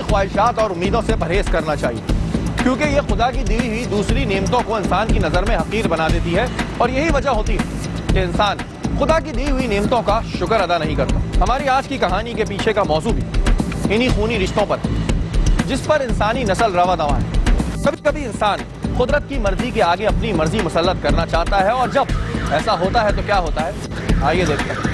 ख्वाहिशात और उम्मीदों से परहेज करना चाहिए, क्योंकि ये खुदा की दी हुई दूसरी नेमतों को इंसान की नजर में हकीर बना देती है। और यही वजह होती है कि इंसान खुदा की दी हुई नेमतों का शुक्र अदा नहीं करता। हमारी आज की कहानी के पीछे का मौजू भी इन्हीं खूनी रिश्तों पर, जिस पर इंसानी नस्ल रवा दवा है। कभी कभी इंसान कुदरत की मर्जी के आगे अपनी मर्जी मुसल्लत करना चाहता है, और जब ऐसा होता है तो क्या होता है, आइए देखते हैं।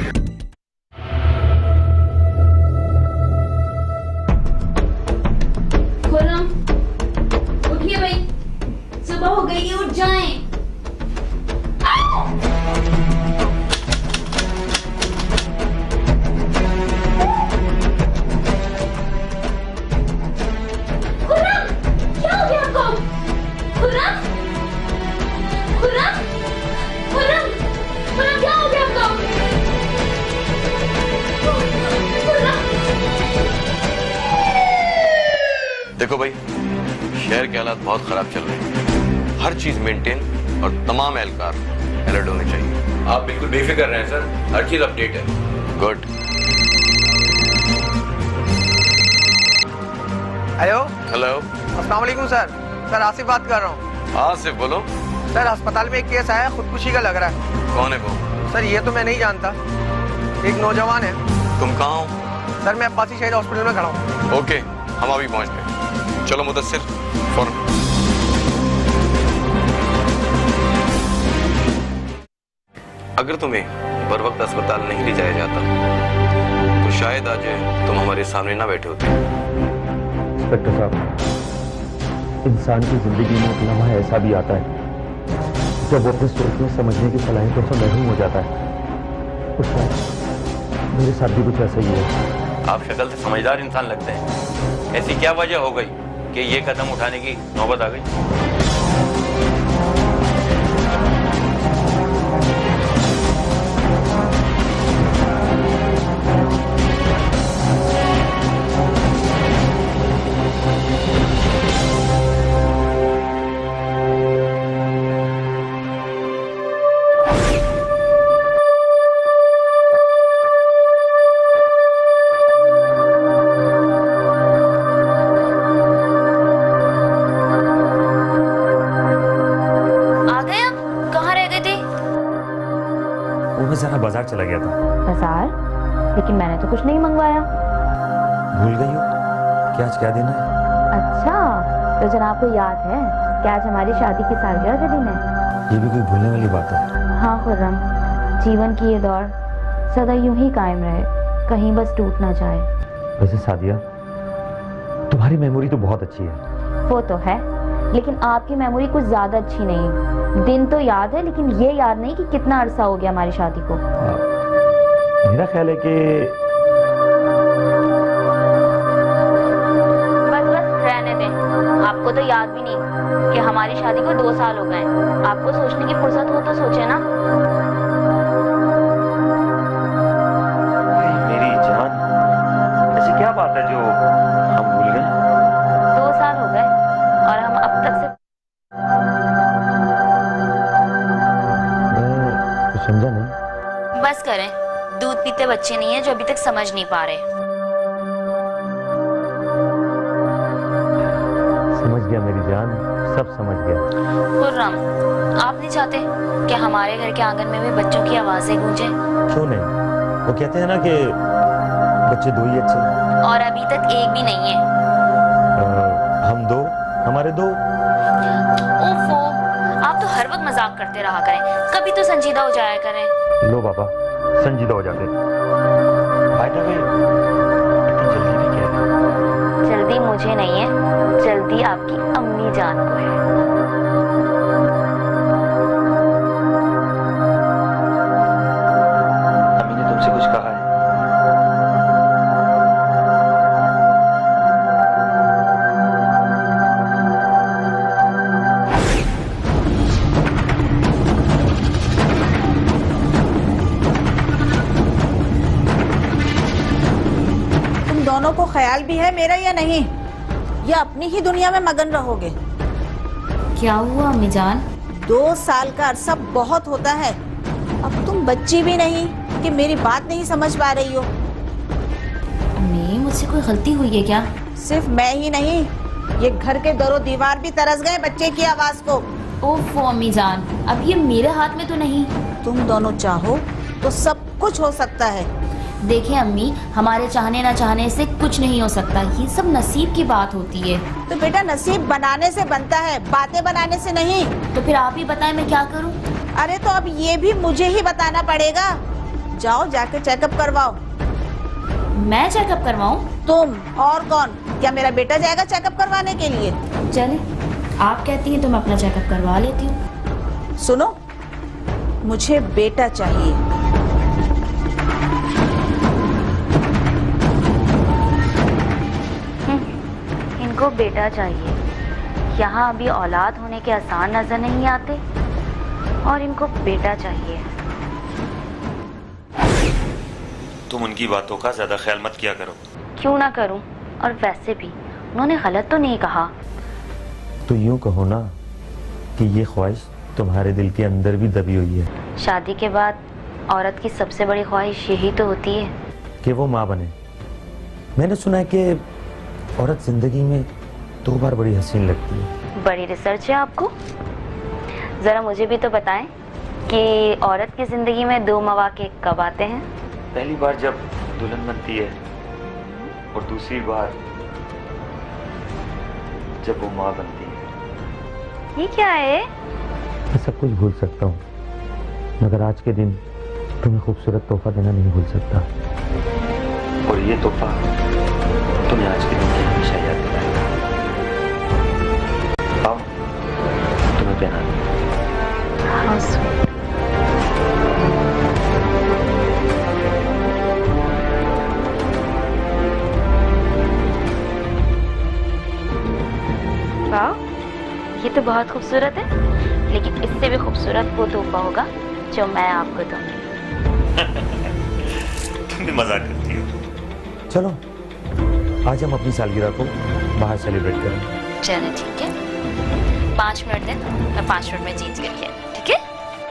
खुर्रम, उठिए भाई, सुबह हो गई है, उठ जाएं। देखो भाई, शहर के हालात बहुत खराब चल रहे हैं। हर चीज मेंटेन और तमाम एहलकार अलर्ट होने चाहिए। आप बिल्कुल बेफिक्र रहें सर, हर चीज अपडेट है। गुड। हेलो हेलो, अस्सलाम वालेकुम सर। सर आसिफ बात कर रहा हूँ। आसिफ बोलो। सर अस्पताल में एक केस आया, खुदकुशी का लग रहा है। कौन है वो? सर ये तो मैं नहीं जानता, एक नौजवान है। तुम कहाँ हो? सर मैं अब्बासी शहीद हॉस्पिटल में खड़ा हूँ। ओके, हम अभी पहुँचते हैं। चलो मुदस्सिर, फौरन। अगर तुम्हें बर वक्त अस्पताल नहीं ले जाया जाता तो शायद आज तुम हमारे सामने ना बैठे होते। इंस्पेक्टर साहब, इंसान की जिंदगी में एक लम्हा ऐसा भी आता है जब वो अपने सोचने समझने की सलाहियतों से महरूम हो जाता है। कुछ मेरे साथ भी कुछ ऐसा ही है। आप शक्ल से समझदार इंसान लगते हैं, ऐसी क्या वजह हो गई कि ये कदम उठाने की नौबत आ गई? बाजार चला गया था। बाजार? लेकिन मैंने तो कुछ नहीं मंगवाया। भूल गई हो कि आज क्या दिन है? अच्छा, तो जनाब को याद है कि आज हमारी शादी की सालगिरह का दिन है। ये भी कोई भूलने वाली बात है? हाँ खुर्रम, जीवन की ये दौड़ सदा यूं ही कायम रहे, कहीं बस टूट ना जाए। वैसे सादिया, तुम्हारी मेमोरी तो बहुत अच्छी है। वो तो है, लेकिन आपकी मेमोरी कुछ ज्यादा अच्छी नहीं। दिन तो याद है, लेकिन ये याद नहीं कि कितना अरसा हो गया हमारी शादी को। मेरा ख्याल है कि बस रहने दें। आपको तो याद भी नहीं कि हमारी शादी को 2 साल हो गए। आपको सोचने की फुर्सत हो तो सोचे ना। मेरी जान, ऐसी क्या बात है जो हम भूल गए? 2 साल हो गए और हम अब तक से समझा नहीं। बस करें, दूध पीते बच्चे नहीं हैं जो अभी तक समझ नहीं पा रहे। समझ गया मेरी जान, सब समझ गया। खुर्रम, आप नहीं चाहते कि हमारे घर के आंगन में भी बच्चों की आवाजें गूंजें? क्यों नहीं? वो कहते हैं ना कि बच्चे 2 ही अच्छे। और अभी तक एक भी नहीं है। हम 2, हमारे 2। ओफो, आप तो हर वक्त मजाक करते रहा करें, कभी तो संजीदा हो जाया करें। लो बाबा, संजीदा हो जाते। बाय द वे, इतनी जल्दी भी क्या है? जल्दी मुझे नहीं है, जल्दी आपकी अम्मी जान को है। अम्मी ने तुमसे कुछ कहा है? दोनों को ख्याल भी है मेरा या नहीं, या अपनी ही दुनिया में मगन रहोगे? क्या हुआ अम्मी जान? 2 साल का अरसा बहुत होता है। अब तुम बच्ची भी नहीं कि मेरी बात नहीं समझ पा रही हो। अम्मी, मुझसे कोई गलती हुई है क्या? सिर्फ मैं ही नहीं, ये घर के दोनों दीवार भी तरस गए बच्चे की आवाज को। ओफो अम्मी जान, अब ये मेरे हाथ में तो नहीं। तुम दोनों चाहो तो सब कुछ हो सकता है। देखें अम्मी, हमारे चाहने ना चाहने से कुछ नहीं हो सकता, ये सब नसीब की बात होती है। तो बेटा नसीब बनाने से बनता है, बातें बनाने से नहीं। तो फिर आप ही बताएं मैं क्या करूं? अरे तो अब ये भी मुझे ही बताना पड़ेगा। जाओ जाके चेकअप करवाओ। मैं चेकअप करवाऊं? तुम और कौन? क्या मेरा बेटा जाएगा चेकअप करवाने के लिए? चले, आप कहती हैं तो मैं अपना चेकअप करवा लेती हूँ। सुनो, मुझे बेटा चाहिए। इनको बेटा चाहिए। यहाँ अभी औलाद होने के आसार नजर नहीं आते और इनको बेटा चाहिए। तुम उनकी बातों का ज्यादा ख्याल मत किया करो। क्यों ना करूं? और वैसे भी उन्होंने गलत तो नहीं कहा। तो यूं कहो ना कि ये ख्वाहिश तुम्हारे दिल के अंदर भी दबी हुई है। शादी के बाद औरत की सबसे बड़ी ख्वाहिश यही तो होती है कि वो माँ बने। मैंने सुना है कि औरत जिंदगी में 2 बार बड़ी हसीन लगती है। बड़ी रिसर्च है आपको। जरा मुझे भी तो बताएं कि औरत की जिंदगी में 2 मौके कब आते हैं? पहली बार जब दुल्हन बनती है और दूसरी बार जब वो माँ बनती है। ये क्या है? मैं सब कुछ भूल सकता हूँ, मगर आज के दिन तुम्हें खूबसूरत तोहफा देना नहीं भूल सकता। और ये तोहफा तुम्हें आज के दिन की हमेशा याद दिलाएगा। आओ, तुम्हें पहना दूं। हाँ, वाह, ये तो बहुत खूबसूरत है, लेकिन इससे भी खूबसूरत वो तोहफा होगा जो मैं आपको दूंगी। तुम भी मजाक करती हो। चलो आज हम अपनी सालगिरह को बाहर सेलिब्रेट करें। चलो ठीक है, 5 मिनट दें, मैं 5 मिनट में चेंज करके, ठीक है?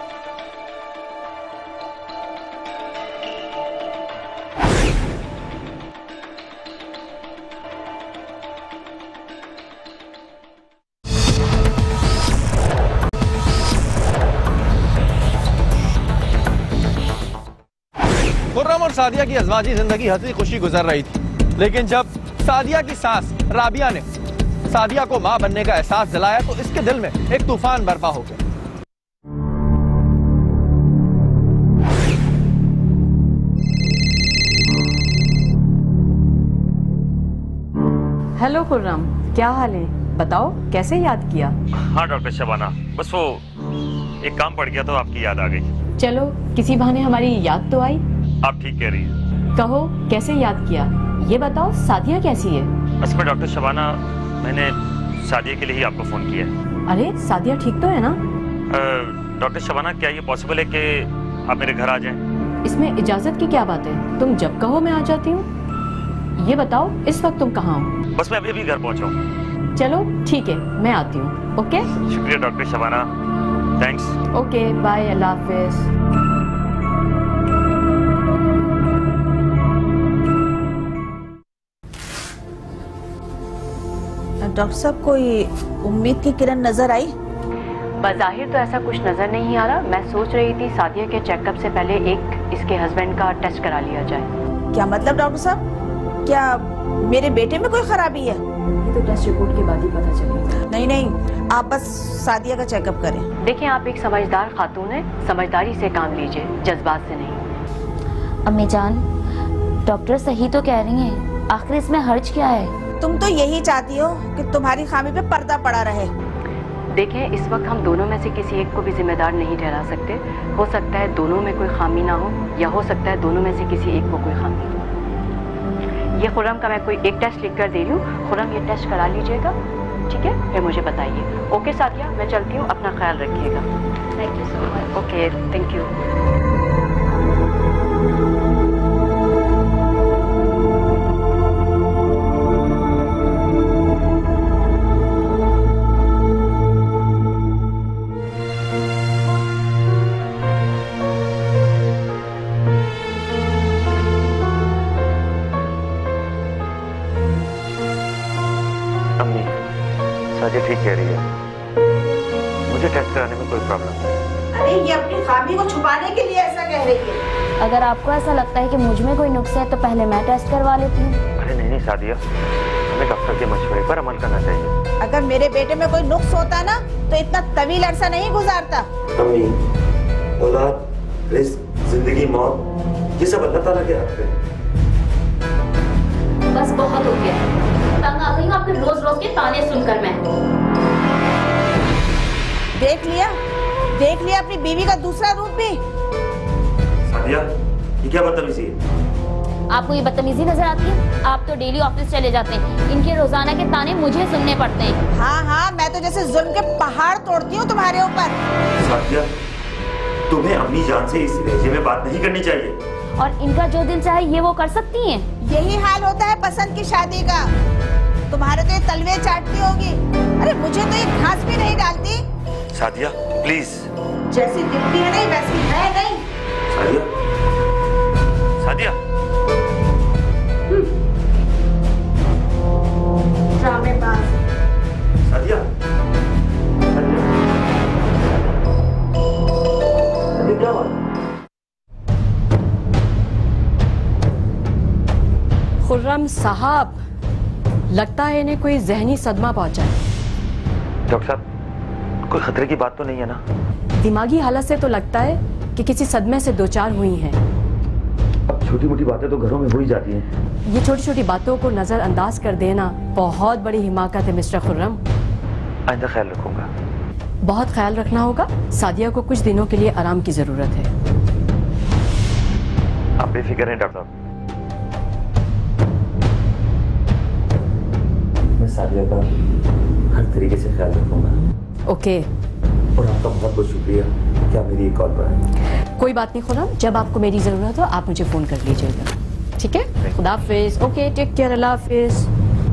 खुर्रम और सादिया की अज़वाजी जिंदगी हंसी खुशी गुजर रही थी, लेकिन जब सादिया की सास राबिया ने सादिया को मां बनने का एहसास दिलाया तो इसके दिल में एक तूफान बर्पा हो गया। हेलो खुर्रम, क्या हाल है? बताओ कैसे याद किया? हाँ डॉक्टर शबाना, बस वो एक काम पड़ गया तो आपकी याद आ गई। चलो किसी बहाने हमारी याद तो आई। आप ठीक कह रही हैं। कहो कैसे याद किया, ये बताओ। सादिया कैसी है? असल में डॉक्टर शबाना, मैंने सादिया के लिए ही आपको फोन किया है। अरे सादिया ठीक तो है ना? डॉक्टर शबाना, क्या ये पॉसिबल है कि आप मेरे घर आ जाएं? इसमें इजाजत की क्या बात है? तुम जब कहो मैं आ जाती हूँ। ये बताओ इस वक्त तुम कहाँ हो? बस मैं अभी अभी घर पहुँचा हूँ। चलो ठीक है, मैं आती हूँ। ओके, शुक्रिया doctor Shabana, thanks. Okay bye, अल्लाह हाफिज। डॉक्टर साहब, कोई उम्मीद की किरण नजर आई? बज़ाहिर तो ऐसा कुछ नजर नहीं आ रहा। मैं सोच रही थी सादिया के चेकअप से पहले एक इसके हस्बैंड का टेस्ट करा लिया जाए। क्या मतलब डॉक्टर साहब? क्या मेरे बेटे में कोई खराबी है? ये तो टेस्ट रिपोर्ट के बाद ही पता चलेगा। नहीं नहीं, आप बस सादिया का चेकअप करें। देखिए आप एक समझदार खातून है, समझदारी से काम लीजिए, जज्बात से नहीं। अम्मी जान, डॉक्टर सही तो कह रही हैं, आखिर इसमें हर्ज क्या है? तुम तो यही चाहती हो कि तुम्हारी खामी पे पर्दा पड़ा रहे। देखिए इस वक्त हम दोनों में से किसी एक को भी जिम्मेदार नहीं ठहरा सकते। हो सकता है दोनों में कोई खामी ना हो, या हो सकता है दोनों में से किसी एक को कोई खामी हो। ये खुर्रम का मैं कोई एक टेस्ट लिख कर दे रही हूँ, खुर्रम ये टेस्ट करा लीजिएगा, ठीक है? फिर मुझे बताइए। ओके सादिया, मैं चलती हूँ, अपना ख्याल रखिएगा। Thank you so much. Okay, thank you. Sadia ठीक कह रही है, मुझे टेस्ट कराने में कोई प्रॉब्लम नहीं। अरे ये अपनी खामी को छुपाने के लिए ऐसा कह रही है। अगर आपको ऐसा लगता है कि मुझ में कोई नुक्स है तो पहले मैं टेस्ट करवा लेती हूँ। अरे नहीं सादिया, हमें डॉक्टर के मशवरे पर अमल करना चाहिए। अगर मेरे बेटे में कोई नुक्स होता ना तो इतना तवील अरसा नहीं गुजारता। अम्मी, औलाद, रिस्क, जिंदगी, मौत, ये सब अल्लाह ताला के हाथ में। बस बहुत हो गया, तंग आ गई हूँ आपके रोज रोज के ताने सुनकर मैं। देख लिया अपनी बीवी का दूसरा रूप भी। सादिया, ये क्या बदतमीजी है? आपको ये बदतमीजी नजर आती है? आप तो डेली ऑफिस चले जाते हैं, इनके रोजाना के ताने मुझे सुनने पड़ते हैं। हाँ, मैं तो जैसे जुल्म के पहाड़ तोड़ती हूँ तुम्हारे ऊपर। सादिया, तुम्हें अम्मी जान से इस लहजे में बात नहीं करनी चाहिए। और इनका जो दिल चाहे ये वो कर सकती हैं। यही हाल होता है पसंद की शादी का। तुम्हारे तो ये तलवे चाटती होगी, अरे मुझे तो ये घास भी नहीं डालती। सादिया प्लीज। जैसी दिखती है नहीं वैसी है नहीं। सादिया ड्रामेबाज। सादिया क्या हुआ? खुर्रम साहब, लगता है इन्हें कोई जहनी सदमा पहुंचा है। डॉक्टर साहब, कोई खतरे की बात तो नहीं है ना? दिमागी हालत से तो लगता है कि किसी सदमे से दो चार हुई हैं। अब छोटी मोटी बातें तो घरों में हो ही जाती हैं। ये छोटी छोटी बातों को नजरअंदाज कर देना बहुत बड़ी हिमाकत है मिस्टर खुर्रम। आइंदा ख्याल रखूंगा। बहुत ख्याल रखना होगा। सादिया को कुछ दिनों के लिए आराम की जरूरत है। आप बेफिक्र हैं डॉक्टर साहब, मैं सादिया का हर तरीके से ख्याल रखूंगा। ओके। और आपका बहुत बहुत शुक्रिया कि आप मेरी एक कॉल पर आए। कोई बात नहीं खुर्रम, जब आपको मेरी जरूरत हो आप मुझे फोन कर लीजिएगा, ठीक है? खुदा हाफिज। ओके, टेक केयर, अल्लाह हाफिज।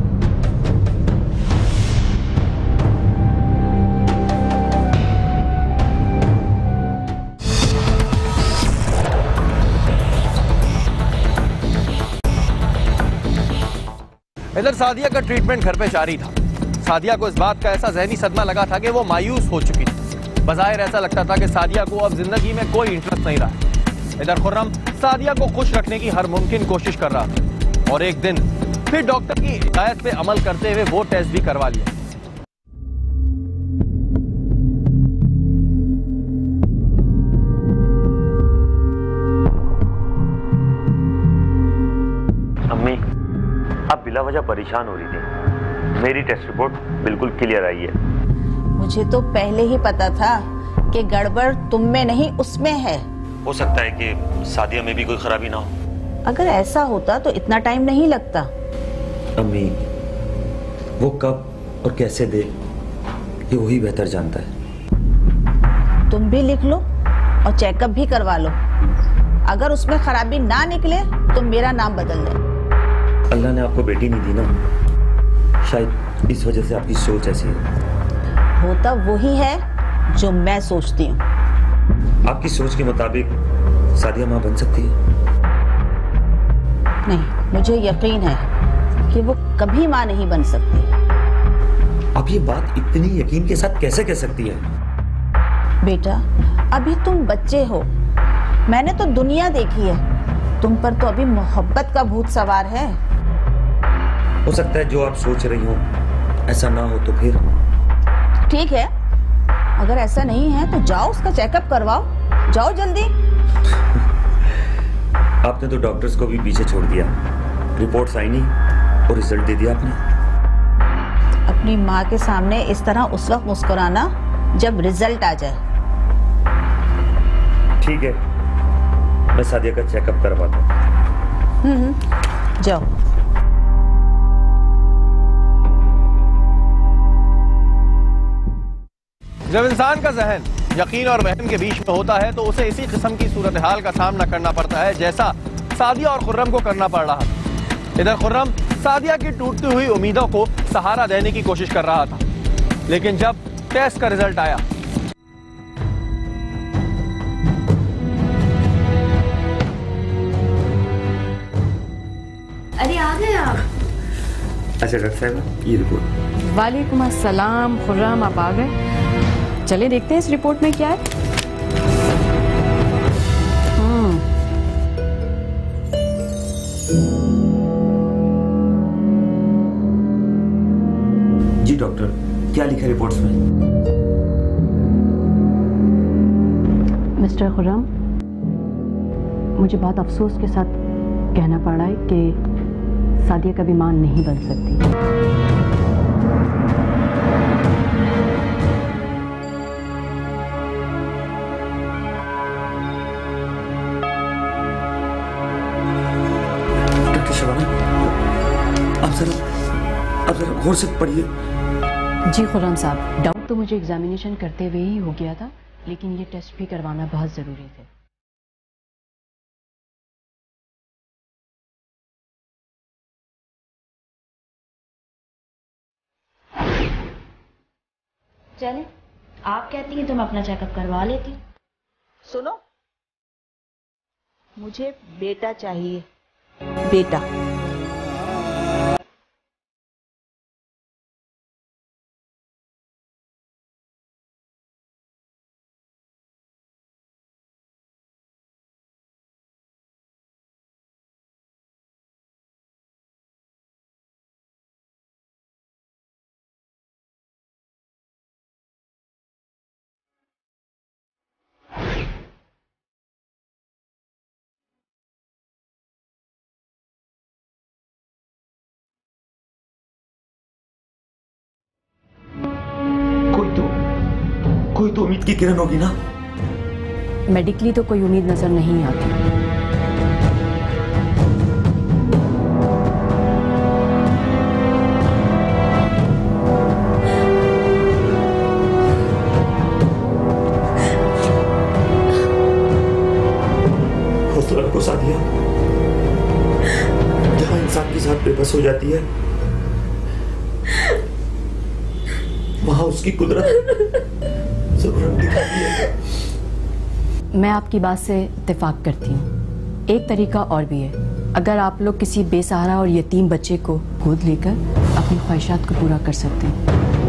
इधर सादिया का ट्रीटमेंट घर पे जारी था। सादिया को इस बात का ऐसा जहनी सदमा लगा था कि वो मायूस हो चुकी थी। बज़ाहिर ऐसा लगता था कि सादिया को अब जिंदगी में कोई इंटरेस्ट नहीं रहा। इधर खुर्रम सादिया को खुश रखने की हर मुमकिन कोशिश कर रहा था और एक दिन फिर डॉक्टर की हिदायत पे अमल करते हुए वो टेस्ट भी करवा लिया। अम्मी, आप बिला वजह परेशान हो रही थी। मेरी टेस्ट रिपोर्ट बिल्कुल क्लियर आई है। मुझे तो पहले ही पता था कि गड़बड़ तुम में नहीं उसमें है। हो सकता है कि सादिया में भी कोई खराबी ना हो। अगर ऐसा होता तो इतना टाइम नहीं लगता। अम्मी, वो कब और कैसे दे ये वही बेहतर जानता है। तुम भी लिख लो और चेकअप भी करवा लो। अगर उसमें खराबी ना निकले तो मेरा नाम बदल दे। अल्लाह ने आपको बेटी नहीं दी ना, शायद इस वजह से आपकी सोच ऐसी है। होता वही है जो मैं सोचती हूँ। आपकी सोच के मुताबिक सादिया माँ बन सकती है? नहीं, मुझे यकीन है कि वो कभी माँ नहीं बन सकती। आप ये बात इतनी यकीन के साथ कैसे कह सकती है? बेटा, अभी तुम बच्चे हो, मैंने तो दुनिया देखी है। तुम पर तो अभी मोहब्बत का भूत सवार है। हो सकता है जो आप सोच रही हो ऐसा ना हो तो फिर ठीक है, अगर ऐसा नहीं है तो जाओ उसका चेकअप करवाओ। जाओ जल्दी। आपने तो डॉक्टर्स को भी पीछे छोड़ दिया। रिपोर्ट्स आई नहीं और रिजल्ट दे दिया आपने। अपनी माँ के सामने इस तरह उस वक्त मुस्कुराना जब रिजल्ट आ जाए। ठीक है, मैं सादिया का चेकअप करवाता हूँ। जाओ। जब इंसान का जहन यकीन और वहम के बीच में होता है तो उसे इसी किस्म की सूरत हाल का सामना करना पड़ता है जैसा सादिया और खुर्रम को करना पड़ रहा था। इधर खुर्रम सादिया की टूटती हुई उम्मीदों को सहारा देने की कोशिश कर रहा था, लेकिन जब टेस्ट का रिजल्ट आया अरे आ गए आप। अच्छा डॉक्टर साहब, ये रिपोर्ट। वालेकुम अस्सलाम खुर्रम, आप आ गए। चले देखते हैं इस रिपोर्ट में क्या है। जी डॉक्टर, क्या लिखा रिपोर्ट्स में? मिस्टर खुर्रम, मुझे बहुत अफसोस के साथ कहना पड़ रहा है कि सादिया कभी मां नहीं बन सकती। आप जरा गौर से पढ़िए। जी खुर्रम साहब, डाउट तो मुझे एग्जामिनेशन करते हुए ही हो गया था, लेकिन ये टेस्ट भी करवाना बहुत ज़रूरी थे। चले, आप कहती हैं तो मैं अपना चेकअप करवा लेती हूँ। सुनो, मुझे बेटा चाहिए, बेटा। कोई तो उम्मीद की किरण होगी ना? मेडिकली तो कोई उम्मीद नजर नहीं आती। हौसला रखो सादिया, जहां इंसान की जान बेबस हो जाती है वहां उसकी कुदरत जरूरत दिखाती है। मैं आपकी बात से इत्तेफाक करती हूँ। एक तरीका और भी है, अगर आप लोग किसी बेसहारा और यतीम बच्चे को गोद लेकर अपनी ख्वाहिशात को पूरा कर सकते हैं।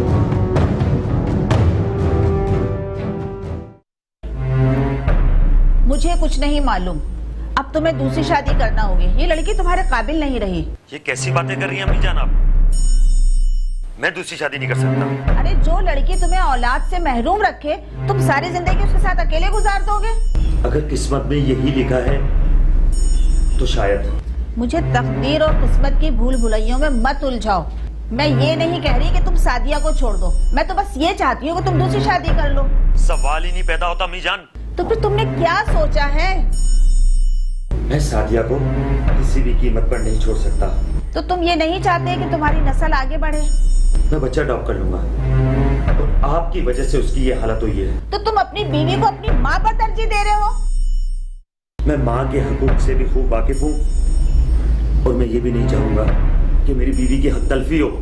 मुझे कुछ नहीं मालूम, अब तुम्हें दूसरी शादी करना होगी। ये लड़की तुम्हारे काबिल नहीं रही। ये कैसी बातें कर रही हैं अम्मी जान आप? मैं दूसरी शादी नहीं कर सकता। अरे जो लड़की तुम्हें औलाद से महरूम रखे, तुम सारी जिंदगी उसके साथ अकेले गुजार दोगे? अगर किस्मत में यही लिखा है तो शायद। मुझे तकदीर और किस्मत की भूल भुलैयों में मत उलझाओ। मैं ये नहीं कह रही कि तुम सादिया को छोड़ दो, मैं तो बस ये चाहती हूँ कि तुम दूसरी शादी कर लो। सवाल ही नहीं पैदा होता अम्मी जान। तो फिर तुमने क्या सोचा है? मैं सादिया को किसी भी कीमत पर नहीं छोड़ सकता। तो तुम ये नहीं चाहते कि तुम्हारी नस्ल आगे बढ़े? मैं बच्चा अडॉप्ट कर लूंगा और आपकी वजह से उसकी ये हालत हुई है। तो तुम अपनी बीवी को अपनी माँ पर तरजीह दे रहे हो? मैं माँ के हकूक से भी खूब वाकिफ हूँ और मैं ये भी नहीं चाहूंगा कि मेरी बीवी की हक तलफी हो।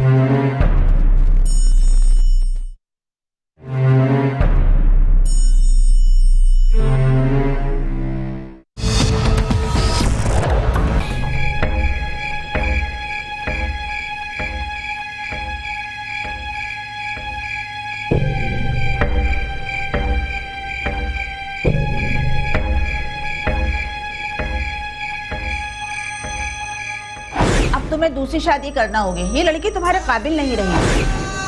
तुम्हें दूसरी शादी करना होगी। ये लड़की तुम्हारे काबिल नहीं रही।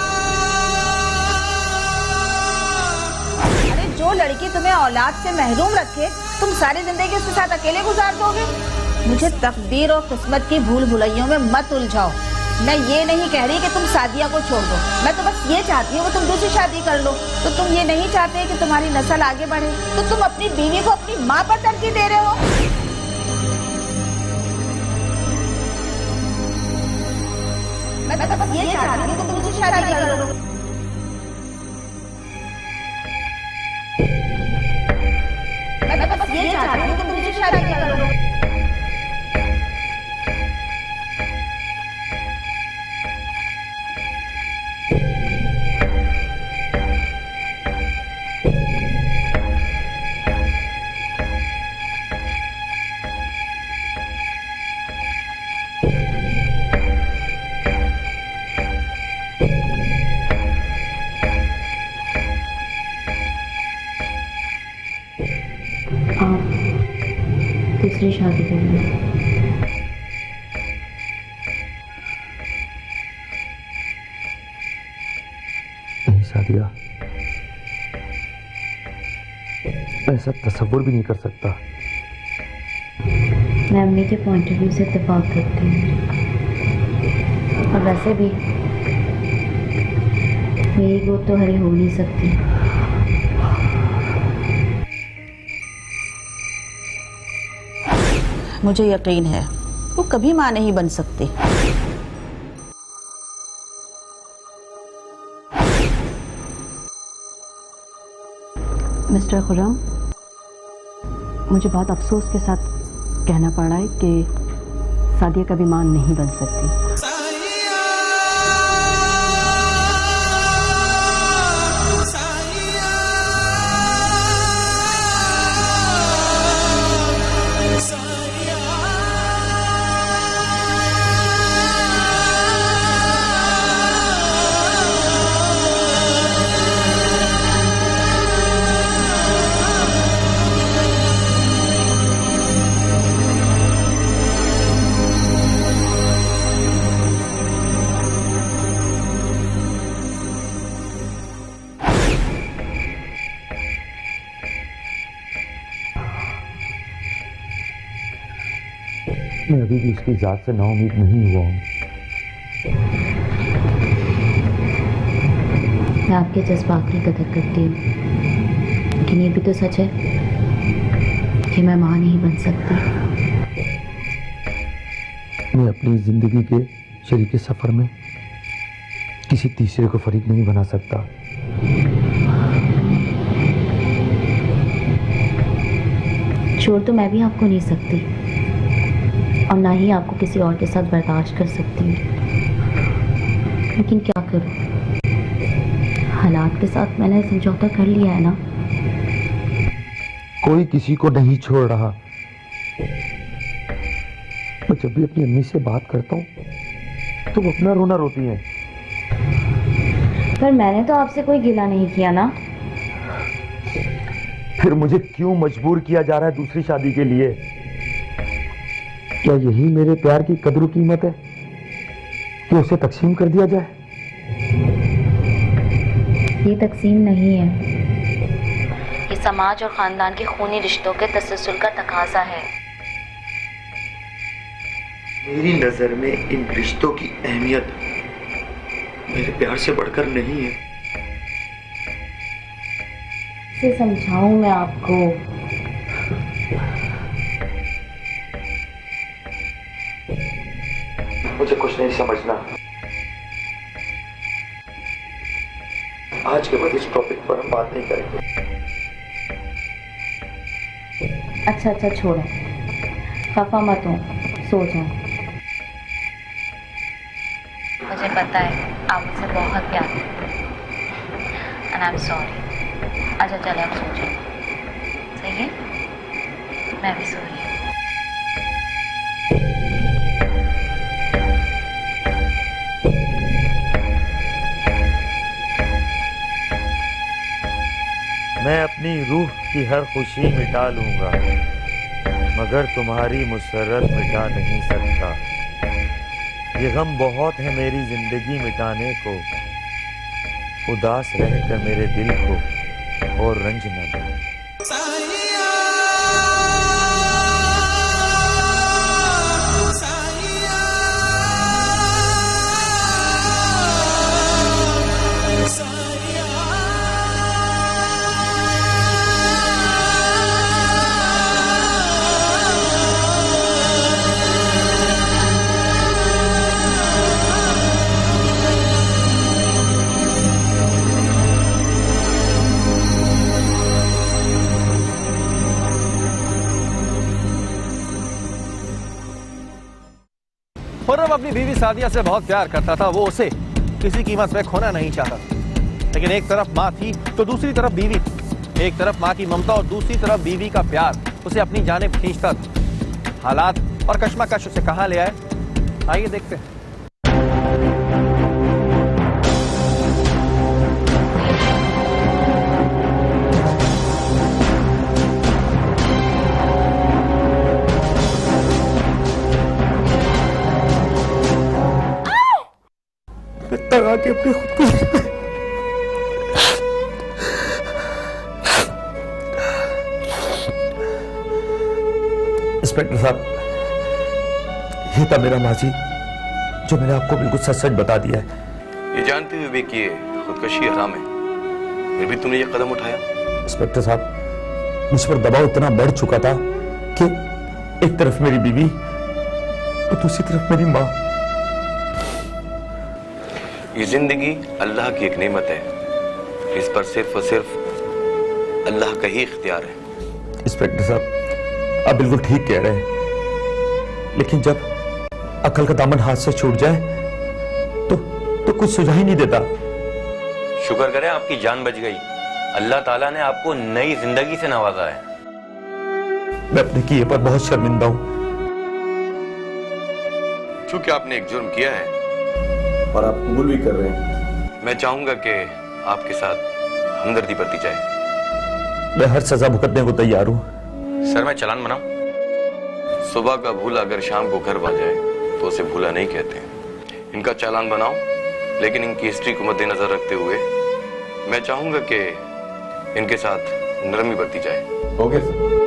अरे जो लड़की तुम्हें औलाद से महरूम रखे, तुम सारी जिंदगी उसके साथ अकेले गुजार दोगे? मुझे तकदीर और किस्मत की भूल भुलैयों में मत उलझाओ। मैं ये नहीं कह रही कि तुम सादिया को छोड़ दो, मैं तो बस ये चाहती हूँ कि तुम दूसरी शादी कर लो। तो तुम ये नहीं चाहते कि तुम्हारी नस्ल आगे बढ़े, तो तुम अपनी बीवी को अपनी माँ पर तरजीह दे रहे हो। मैं तो बस ये चाहती हूँ कि तुम दूसरी शादी कर लो। मैं तो बस ये चाहती हूँ कि तुम दूसरी शादी कर लो। दूसरी शादी के लिए। नहीं सादिया, मैं ऐसा तसव्वुर भी नहीं कर सकता। मैं अम्मी के पॉइंट ऑफ व्यू से इत्तेफाक करती हूँ, और वैसे भी मेरी गोद तो हरी हो नहीं सकती। मुझे यकीन है वो कभी माँ नहीं बन सकती। मिस्टर खुर्रम, मुझे बहुत अफसोस के साथ कहना पड़ रहा है कि सादिया कभी मां नहीं बन सकती। मैं अभी भी उसकी जात से नाउम्मीद नहीं हुआ हूँ। मैं आपके जज्बात की कदर करती हूँ, लेकिन ये भी तो सच है कि मैं माँ नहीं बन सकती। मैं अपनी जिंदगी के शरीके सफर में किसी तीसरे को फरीक नहीं बना सकता। छोड़ तो मैं भी आपको नहीं सकती, और ना ही आपको किसी और के साथ बर्दाश्त कर सकती हूँ, लेकिन क्या करूँ, हालात के साथ मैंने समझौता कर लिया है ना। कोई किसी को नहीं छोड़ रहा। मैं जब भी अपनी अम्मी से बात करता हूँ तो वो अपना रोना रोती हैं। पर मैंने तो आपसे कोई गिला नहीं किया ना। फिर मुझे क्यों मजबूर किया जा रहा है दूसरी शादी के लिए? क्या यही मेरे प्यार की कद्र कीमत है कि उसे तकसीम कर दिया जाए? ये तकसीम नहीं है, ये समाज और खानदान के खूनी रिश्तों के तसलसल का तकाजा है। मेरी नजर में इन रिश्तों की अहमियत मेरे प्यार से बढ़कर नहीं है। इसे समझाऊं मैं आपको? मुझे कुछ नहीं समझना। आज के बाद इस टॉपिक पर हम बात नहीं करेंगे। अच्छा छोड़ो, खफा मत हो, सो जाओ। मुझे पता है आप मुझसे बहुत प्यार करते हैं, एंड आई एम सॉरी। अच्छा चले आप सो जाओ, सही है? मैं भी सो रही हूँ। मैं अपनी रूह की हर खुशी मिटा लूंगा, मगर तुम्हारी मुसर्रत मिटा नहीं सकता। ये गम बहुत है मेरी जिंदगी मिटाने को, उदास रहकर मेरे दिल को और रंज न दो। खुर्रम अपनी बीवी सादिया से बहुत प्यार करता था, वो उसे किसी कीमत पे खोना नहीं चाहता। लेकिन एक तरफ माँ थी तो दूसरी तरफ बीवी थी। एक तरफ माँ की ममता और दूसरी तरफ बीवी का प्यार उसे अपनी जानिब खींचता था। हालात और कश्मकश उसे कहां ले आए, आइए देखते हैं। के अपने खुद को। इंस्पेक्टर साहब, ये था मेरा माजी जो मैंने आपको बिल्कुल सच सच बता दिया है। ये जानते हुए भी कि ये खुदकशी हराम है, फिर भी तुमने ये कदम उठाया? इंस्पेक्टर साहब, मुझ पर दबाव इतना बढ़ चुका था कि एक तरफ मेरी बीवी और दूसरी तरफ मेरी माँ। ये जिंदगी अल्लाह की एक नेमत है, इस पर सिर्फ और सिर्फ अल्लाह का ही इख्तियार है। इंस्पेक्टर साहब, आप बिल्कुल ठीक कह रहे हैं, लेकिन जब अकल का दामन हाथ से छूट जाए तो कुछ सुझाव ही नहीं देता। शुक्र करें आपकी जान बच गई, अल्लाह ताला ने आपको नई जिंदगी से नवाजा है। मैं अपने किए पर बहुत शर्मिंदा हूं। चूंकि आपने एक जुर्म किया है और आप कबूल भी कर रहे हैं, मैं चाहूंगा कि आपके साथ हमदर्दी बरती जाए। मैं हर सजा भुगतने को तैयार हूं। सर, मैं चालान बनाऊं? सुबह का भूला अगर शाम को घर आ जाए तो उसे भूला नहीं कहते। इनका चालान बनाओ, लेकिन इनकी हिस्ट्री को मद्देनजर रखते हुए मैं चाहूंगा कि इनके साथ नरमी बरती जाए। Okay sir.